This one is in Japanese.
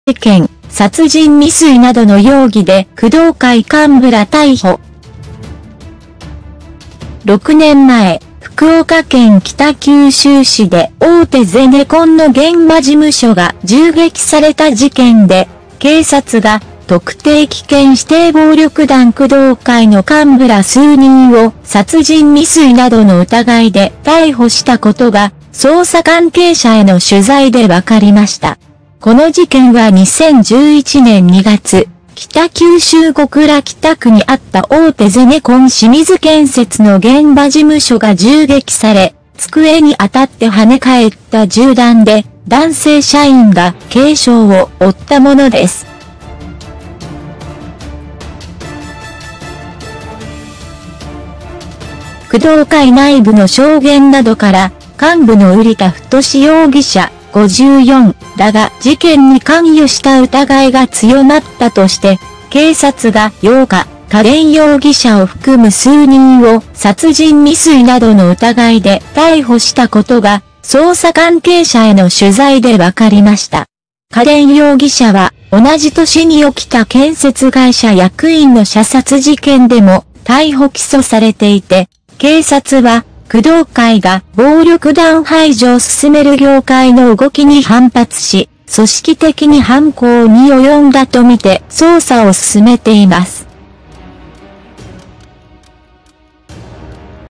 事件、殺人未遂などの容疑で工藤会幹部ら逮捕。6年前、福岡県北九州市で大手ゼネコンの現場事務所が銃撃された事件で、警察が特定危険指定暴力団工藤会の幹部ら数人を殺人未遂などの疑いで逮捕したことが捜査関係者への取材で分かりました。この事件は2011年2月、北九州小倉北区にあった大手ゼネコン清水建設の現場事務所が銃撃され、机に当たって跳ね返った銃弾で男性社員が軽傷を負ったものです。工藤会内部の証言などから、幹部の瓜田太容疑者、54らが事件に関与した疑いが強まったとして、警察が8日、家電容疑者を含む数人を殺人未遂などの疑いで逮捕したことが、捜査関係者への取材で分かりました。家電容疑者は、同じ年に起きた建設会社役員の射殺事件でも逮捕起訴されていて、警察は、工藤会が暴力団排除を進める業界の動きに反発し、組織的に犯行に及んだとみて捜査を進めています。